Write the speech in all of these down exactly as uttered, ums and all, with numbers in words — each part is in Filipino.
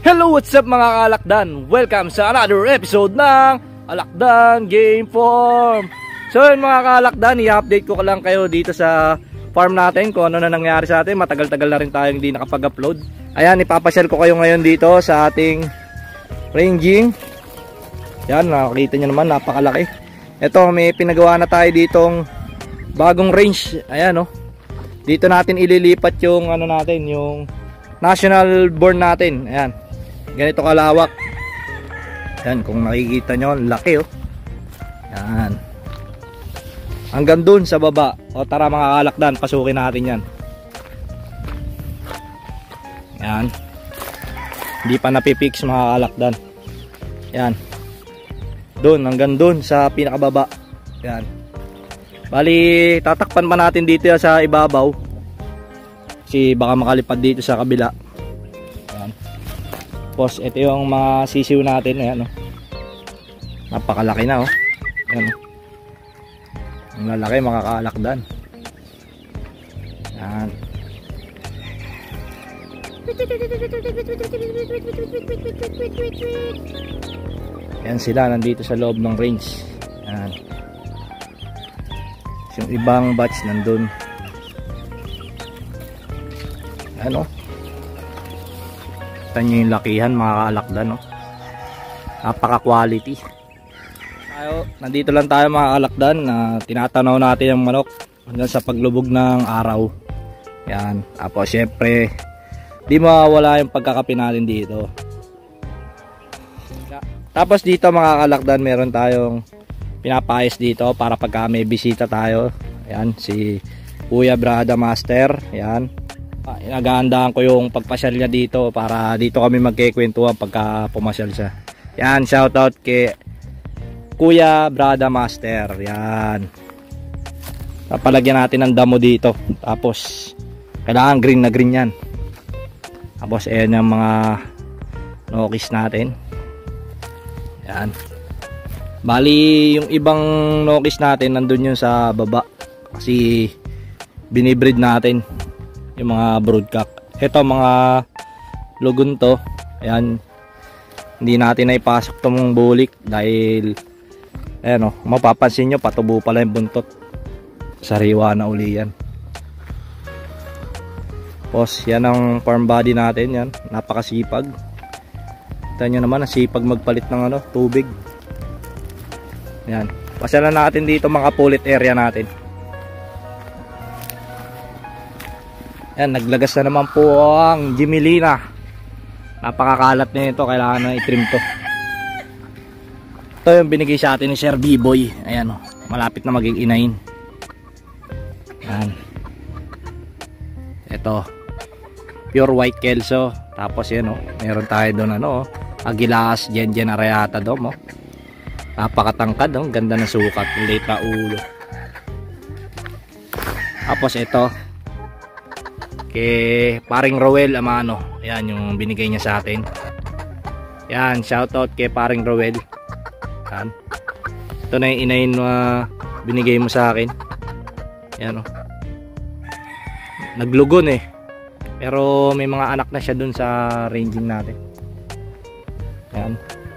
Hello, what's up mga kalakdan? Welcome sa another episode ng Alakdan Game Farm. So yun mga kalakdan, i-update ko lang kayo dito sa farm natin kung ano na nangyari sa atin. Matagal-tagal na rin tayo hindi nakapag-upload. Ayan, ipapasyal ko kayo ngayon dito sa ating ranging. Yan, nakakita nyo naman, napakalaki. Ito, may pinagawa na tayo ditong bagong range. Ayan, oh. Dito natin ililipat yung ano natin, yung national born natin. Ayan. Ganito kalawak. Ayan, kung nakikita nyo, laki, oh. Ayan. Hanggang dun sa baba. O tara mga kalakdan, pasukin natin yan. Ayan. Hindi pa napipix mga kalakdan. Ayan. Dun, hanggang dun sa pinakababa. Ayan. Bali, tatakpan pa natin dito sa ibabaw. Kasi baka makalipad dito sa kabila. Ayan. Tapos, ito yung mga sisiw natin. Ayan, oh. Napakalaki na, oh. Ayan, oh. Ang lalaki, makakalakdan. Ayan. Ayan sila, nandito sa loob ng range. Ayan. Yung ibang batch nandun. Ayan, oh. Kita nyo yung lakihan, mga kalakdan, oh. Napaka quality. Tayo, nandito lang tayo mga kalakdan na tinatanaw natin yung manok hanggang sa paglubog ng araw. Ayan. Tapos syempre di mawawala yung pagkakape natin dito. Tapos dito mga kalakdan, meron tayong pinapayos dito para pagka may bisita tayo. Ayan, si Kuya Brada Master. Ayan. Inagahandaan ko yung pagpasyal niya dito para dito kami magkikwentuhan pagka pumasyal siya. Ayan, shoutout kay Kuya Brada Master. Ayan. Papalagyan natin ng damo dito. Tapos kailangan green na green yan. Tapos ayan yung mga nokis natin. Ayan. Bali yung ibang nokis natin nandun yun sa baba. Kasi binibreed natin yung mga broodcock. Ito mga lugon to. Ayan. Hindi natin na ipasok itong bulik dahil ayan, oh, mapapansin nyo patubo pala yung buntot. Sariwa na uli yan. Tapos yan ang farm body natin. Yan, napakasipag. Kita nyo naman, nasipag magpalit ng ano, tubig. Yan, pasyalan natin dito mga pulit area natin. Yan, naglagas na naman po ang Jimelina. Napakakalat na ito, kailangan na i-trim to. Ito yung binigay sa atin ni Sir B-Boy. Ayan, oh, malapit na maging inahin. Yan. Ito pure white kelso. Tapos yan, oh, meron tayo doon ano, oh, Agilas Gen Gen Areata dom, oh. Napakatangkad, oh, ganda ng sukat, late na ulo. Tapos ito kay paring Roel Amano. Ayan yung binigay niya sa atin. Yan, shoutout kay paring Roel. Yan. Ito na yung inayin na uh, binigay mo sa akin. Yan, oh. Naglugon eh. Pero may mga anak na siya dun sa ranging natin. Yan.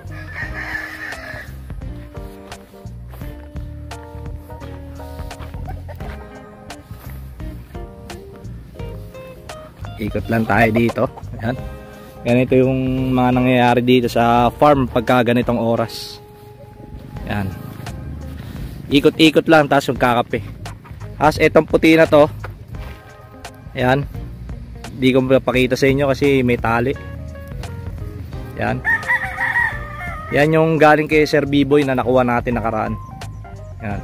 Ikot lang tayo dito. Yan. Ganito yung mga nangyayari dito sa farm pagka ganitong oras. Yan. Ikot-ikot lang tapos magkakape. Tapos etong puti na to. Yan. Hindi ko mapakita sa inyo kasi may tali. Yan. Yan yung galing kay Sir B-Boy na nakuha natin nakaraan. Yan.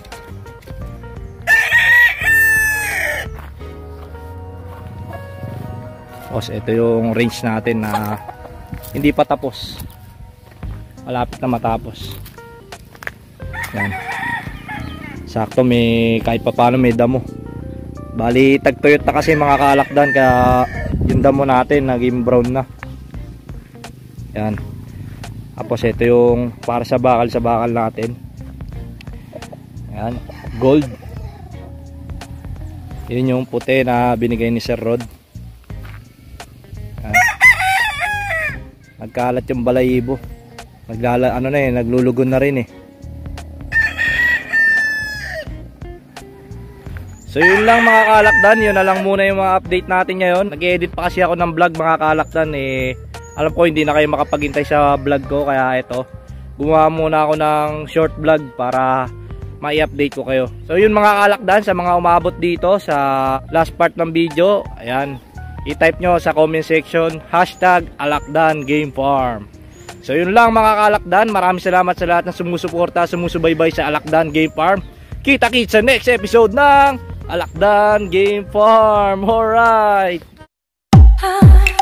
Tapos ito yung range natin na hindi pa tapos. Malapit na matapos. Yan. Sakto may kahit pa paano may damo. Bali tagtuyot na kasi mga kalakdan, kaya yung damo natin naging brown na. Yan. Tapos ito yung para sa bakal sa bakal natin. Yan. Gold. Yun yung puti na binigay ni Sir Rod. Nagkalat yung balayibo. Naglala, ano na eh, naglulugon na rin eh. So yun lang mga kalakdan, yun na lang muna yung mga update natin ngayon. Nag-edit pa kasi ako ng vlog mga kalakdan eh. Alam ko hindi na kayo makapaghintay sa vlog ko, kaya ito, gumawa muna ako ng short vlog para mai-update ko kayo. So yun mga kalakdan, sa mga umabot dito sa last part ng video, ayan, i-type nyo sa comment section hashtag Alakdan Game Farm. So yun lang mga kalakdan, maraming salamat sa lahat ng sumusuporta, sumusubaybay sa Alakdan Game Farm. Kita-kits sa next episode ng Alakdan Game Farm. Alright.